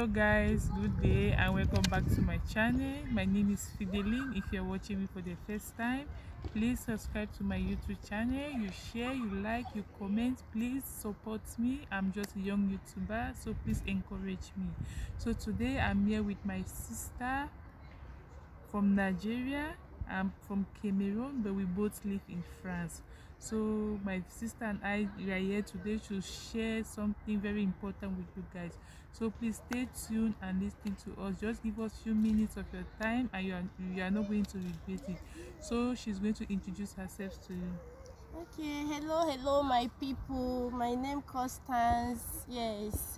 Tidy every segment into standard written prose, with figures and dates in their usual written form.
Hello guys, good day and welcome back to my channel. My name is Fideline. If you're watching me for the first time, please subscribe to my YouTube channel. You share, you like, you comment. Please support me. I'm just a young YouTuber, so please encourage me. So today I'm here with my sister from Nigeria. I'm from Cameroon, but we both live in France. So my sister and I are here today to share something very important with you guys. So please stay tuned and listen to us. Just give us few minutes of your time and you are not going to regret it. So she's going to introduce herself to you. Okay, hello my people. My name Constance. Yes,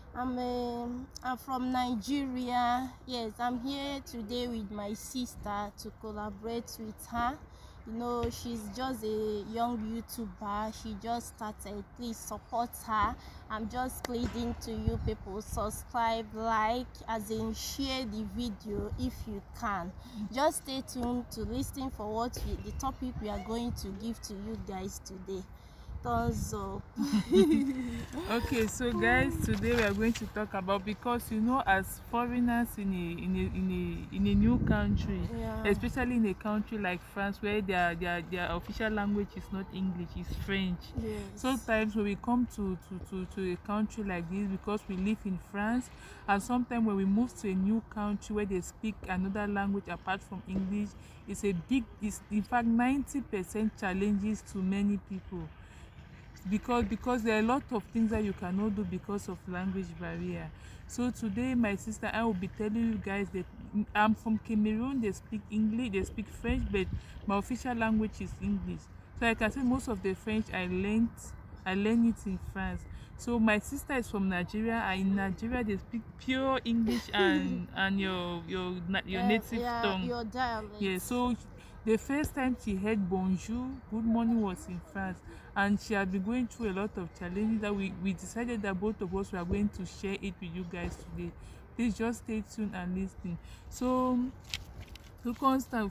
I'm from Nigeria. Yes, I'm here today with my sister to collaborate with her. You know, she's just a young YouTuber. She just started. Please support her. I'm just pleading to you people, subscribe, like, as in share the video if you can. Just stay tuned to listen for the topic we are going to give to you guys today. Thumbs up. Okay, so guys, today we are going to talk about, because you know, as foreigners in a new country, Yeah. especially in a country like France, where their official language is not English, it's French. Yes. Sometimes when we come to a country like this, because we live in France, and sometimes when we move to a new country where they speak another language apart from English, it's in fact 90% challenges to many people, because there are a lot of things that you cannot do because of language barrier. So today my sister I will be telling you guys that I'm from Cameroon. They speak English, they speak French, but my official language is English. So I can say most of the French I learned it in France. So my sister is from Nigeria, and in Nigeria they speak pure English and your native tongue. Your dialect. Yeah, so the first time she heard bonjour, good morning, was in France, and she had been going through a lot of challenges that we decided that both of us were going to share it with you guys today. Please just stay tuned and listen. So Constance,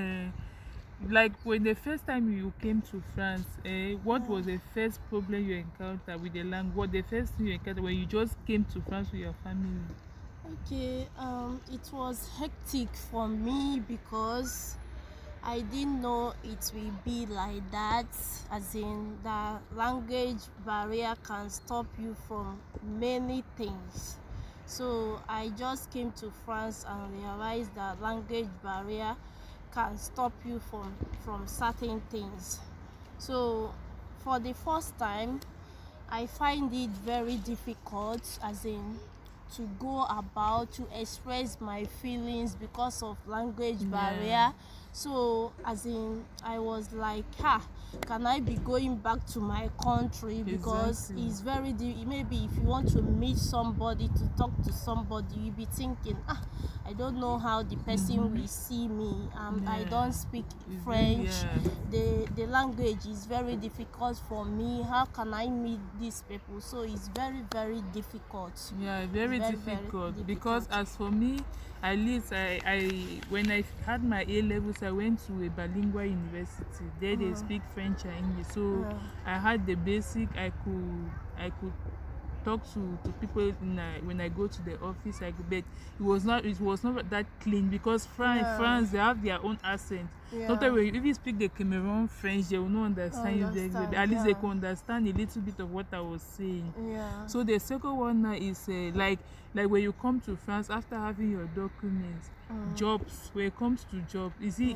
like when the first time you came to France, what was the first problem you encountered with the language? What the first thing you encountered when you just came to France with your family? Okay, it was hectic for me because I didn't know it will be like that, as in the language barrier can stop you from many things. So I just came to France and realized that language barrier can stop you from certain things. So for the first time, I find it very difficult, as in to go about to express my feelings because of language barrier. So as in I was like, can I be going back to my country? Because Exactly. it's very maybe if you want to meet somebody, to talk to somebody, you be thinking, I don't know how the person will see me. I don't speak French. The language is very difficult for me. How can I meet these people? So it's very, very difficult. Yeah, very difficult. Because as for me, at least I when I had my A levels, I went to a bilingual university. There they speak French and English, so I had the basic. I could talk to people when I go to the office. But it was not that clean, because France they have their own accent. Sometimes if you speak the Cameroon French, they will not understand you. At least they can understand a little bit of what I was saying. So the second one now is like when you come to France after having your documents, jobs. When it comes to job, is it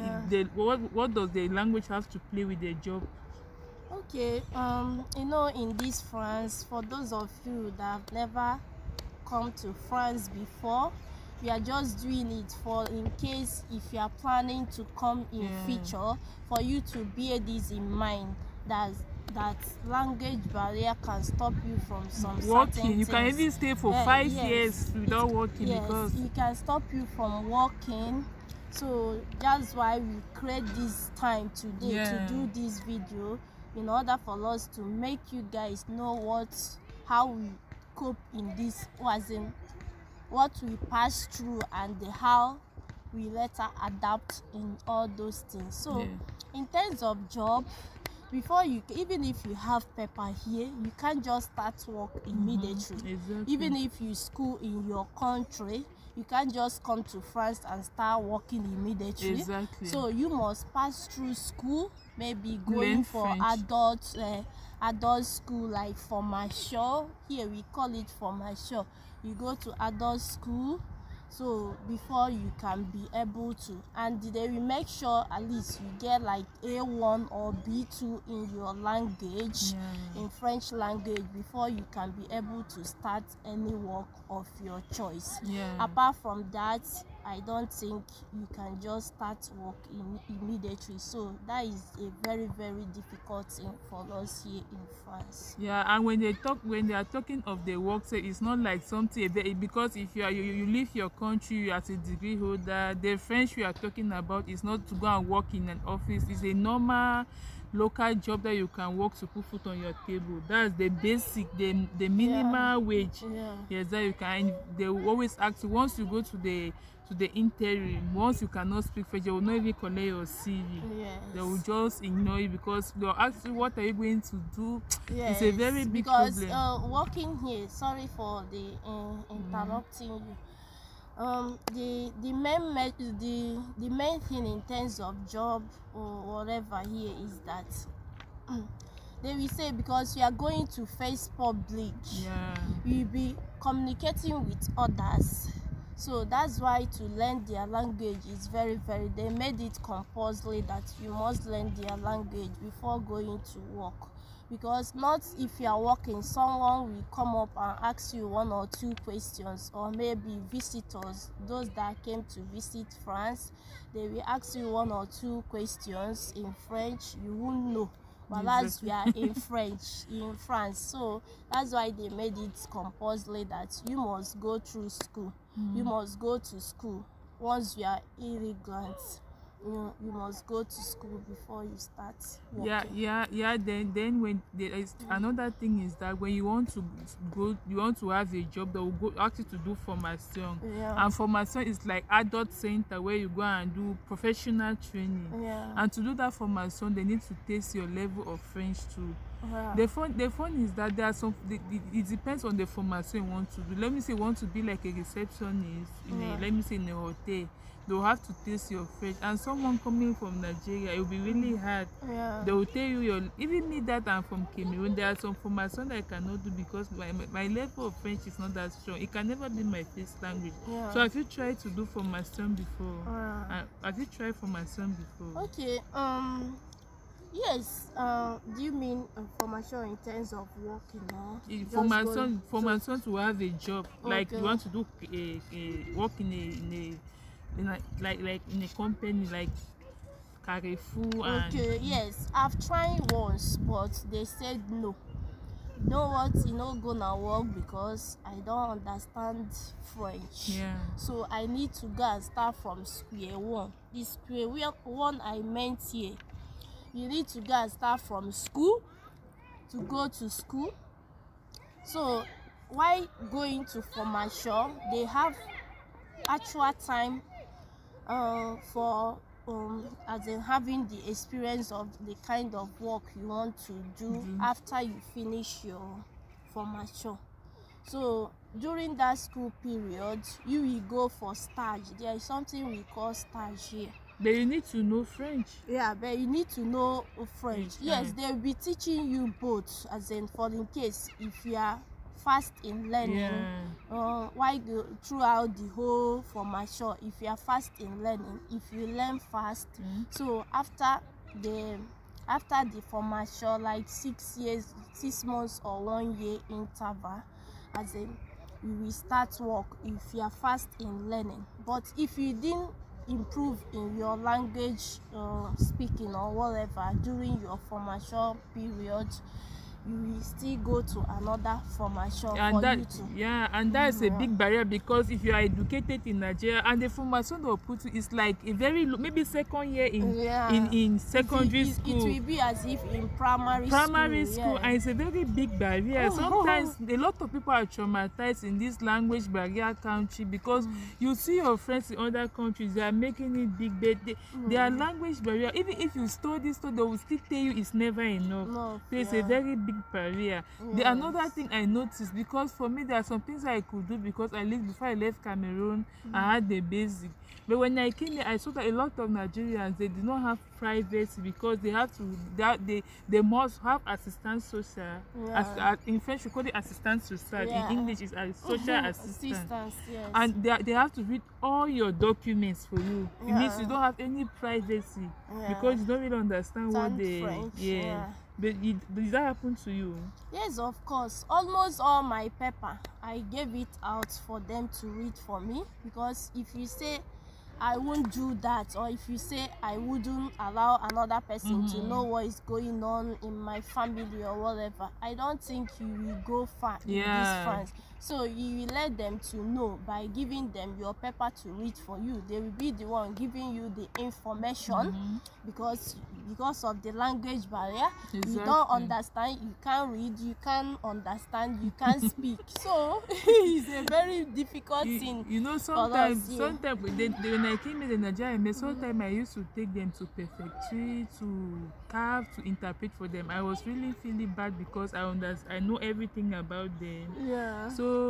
what does the language have to play with the job? Okay, you know, in this France, for those of you that have never come to France before, we are just doing it for in case if you are planning to come in future, for you to bear this in mind, that language barrier can stop you from some working. Certain you things. Can even stay for 5 years without working. Because it can stop you from working. So that's why we create this time today to do this video, in order for us to make you guys know how we cope in this, as in what we pass through, and how we later adapt in all those things. So in terms of job, before you, even if you have paper here, you can't just start work immediately. Exactly. Even if you school in your country, you can't just come to France and start working immediately. Exactly. So you must pass through school, maybe going Learn for French. adult school like formation. Here we call it formation. You go to adult school, so before you can be able to, and they will make sure at least you get like A1 or B2 in your language, in French language, before you can be able to start any work of your choice. Apart from that, I don't think you can just start work immediately. So that is a very, very difficult thing for us here in France. Yeah, and when they are talking of the work, say it's not like something because if you leave your country as a degree holder, the French we are talking about is not to go and work in an office. It's a normal local job that you can work to put food on your table. That's the basic, the minimal wage. Yes, that you can. They will always ask you once you go to the interim, once you cannot speak French, they will not even collect your CV. They will just ignore you because they'll ask you what are you going to do. It's a very big problem. Because working here, sorry for the interrupting you. The main thing in terms of job or whatever here is that they will say, because you are going to face public, you'll be communicating with others. So that's why to learn their language is very, very, they made it compulsory that you must learn their language before going to work. Because not if you are working, someone will come up and ask you 1 or 2 questions, or maybe visitors, those that came to visit France, they will ask you 1 or 2 questions in French, you won't know. But as we are in France, so that's why they made it compulsory that you must go through school. You must go to school. Once you are immigrant, you must go to school before you start working. Yeah. Then when there is another thing is that when you want to go, you want to have a job, that will go ask you to do formation. And formation is like adult center where you go and do professional training. And to do that formation, they need to test your level of French too. The fun is that there are some. It depends on the formation you want to do. Let me say, you want to be like a receptionist let me say in a hotel. They'll have to test your French, and someone coming from Nigeria, it will be really hard. They will tell you even me that I'm from Cameroon, there are some formation that I cannot do because my level of French is not that strong. It can never be my first language. So have you tried to do formation before? Have you tried formation before? Okay. Yes. Do you mean formation in terms of working, or formation to have a job? Like you want to do work in a company like Carrefour. Yes, I've tried once, but they said no. You know what? Gonna work because I don't understand French. So I need to go and start from square one. The square one I meant here. You need to go and start from school to go to school. So while going to formation, they have actual time for as in having the experience of the kind of work you want to do after you finish your formation. So during that school period, you will go for stage. There is something we call stage here. But you need to know French. But you need to know French. Yes, they will be teaching you both, as in for in case if you are fast in learning, throughout the whole formation, if you are fast in learning, if you learn fast, so after the formation, like 6 months or 1 year interval, as in you will start work if you are fast in learning. But if you didn't improve in your language speaking or whatever during your formation period, you will still go to another formation and for that you to. yeah, and that's a big barrier, because if you are educated in Nigeria and the formation they'll put you is like a very maybe second year in secondary school. It will be as if in primary school, and it's a very big barrier. Sometimes a lot of people are traumatized in this language barrier country, because you see your friends in other countries, they are making it big, but their language barrier, even if you study, they will still tell you it's never enough. So it's a very big barrier. The another thing I noticed, because for me there are some things I could do, because before I left Cameroon, I had the basic. But when I came here, I saw that a lot of Nigerians, they do not have privacy, because they have to they must have assistant social. In French we call it assistant social. In English it's a social assistant. And they have to read all your documents for you. It means you don't have any privacy, because you don't really understand what they French. But did that happen to you? Yes, of course. Almost all my paper, I gave it out for them to read for me, because if you say I won't do that, or if you say I wouldn't allow another person to know what is going on in my family or whatever, I don't think you will go far in this France. So you will let them to know by giving them your paper to read for you. They will be the one giving you the information, because of the language barrier. You don't understand, you can't read, you can't understand, you can't speak. So it's a very difficult thing. You know, sometimes when I came in Nigeria, sometimes I used to take them to prefecture to carve, to interpret for them. I was really feeling bad, because I know everything about them.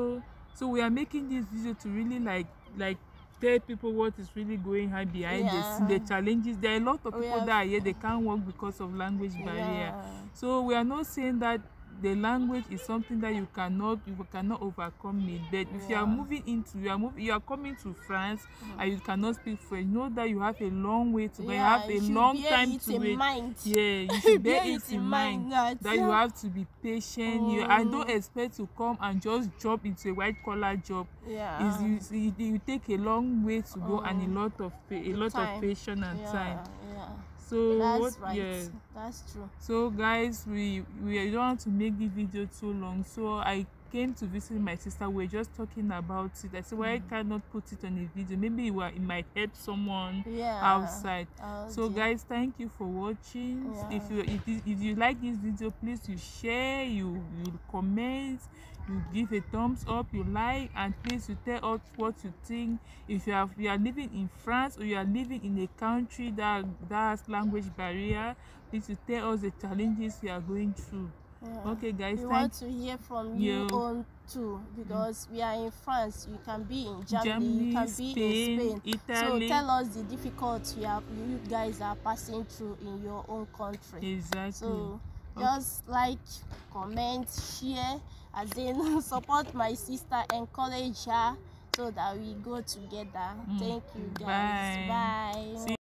So we are making this video to really like tell people what is really going on behind the challenges. There are a lot of people that are here, they can't work because of language barrier. So we are not saying that the language is something that you cannot overcome it. But if you are you are coming to France and you cannot speak French, know that you have a long way to go. You have a long time to wait. You should bear it in mind that you have to be patient. I don't expect to come and just jump into a white collar job. You take a long way to go, and a lot of patience and time. So that's true. So guys, we don't want to make the video too long, so I came to visit my sister. We're just talking about it. I said, why cannot put it on a video? Maybe it might help someone outside. So guys, thank you for watching. If you like this video, please you share, you comment, you give a thumbs up, you like, and please you tell us what you think. If you are living in France, or you are living in a country that has language barrier, please you tell us the challenges you are going through. Okay guys, we want to hear from you on too, because we are in France, you can be in Germany, you can be in Spain, Italy. So tell us the difficulty you guys are passing through in your own country. Exactly. So just like, comment, share, as in support my sister, encourage her, so that we go together. Thank you guys. Bye.